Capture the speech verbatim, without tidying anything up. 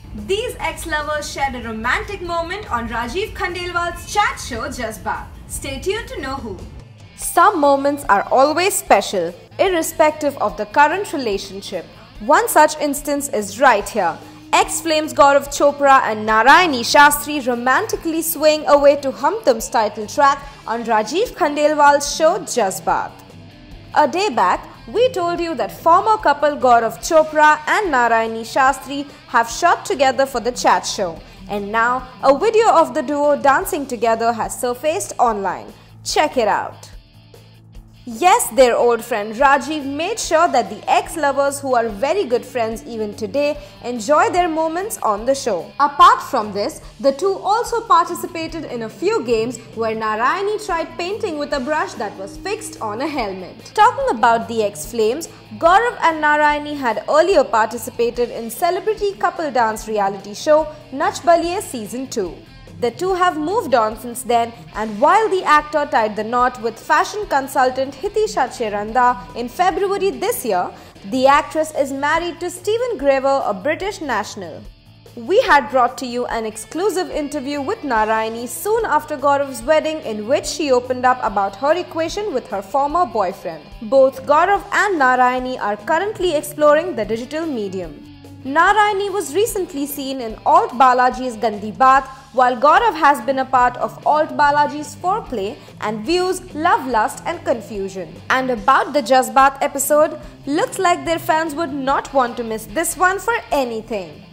These ex-lovers shared a romantic moment on Rajiv Khandelwal's chat show Jazbaat. Stay tuned to know who. Some moments are always special, irrespective of the current relationship. One such instance is right here. Ex-Flames Gaurav Chopra and Narayani Shastri romantically swaying away to Hum Tum's title track on Rajiv Khandelwal's show Jazbaat. A day back, we told you that former couple Gaurav Chopra and Narayani Shastri have shot together for the chat show. And now, a video of the duo dancing together has surfaced online. Check it out. Yes, their old friend Rajiv made sure that the ex-lovers, who are very good friends even today, enjoy their moments on the show. Apart from this, the two also participated in a few games where Narayani tried painting with a brush that was fixed on a helmet. Talking about the ex-flames, Gaurav and Narayani had earlier participated in celebrity couple dance reality show Nach Baliye Season two. The two have moved on since then, and while the actor tied the knot with fashion consultant Hitisha Cheranda in February this year, the actress is married to Stephen Greaver, a British national. We had brought to you an exclusive interview with Narayani soon after Gaurav's wedding, in which she opened up about her equation with her former boyfriend. Both Gaurav and Narayani are currently exploring the digital medium. Narayani was recently seen in Alt Balaji's Gandhi Baat, while Gaurav has been a part of Alt Balaji's Foreplay and Views, Love, Lust and Confusion. And about the Jazbaat episode, looks like their fans would not want to miss this one for anything.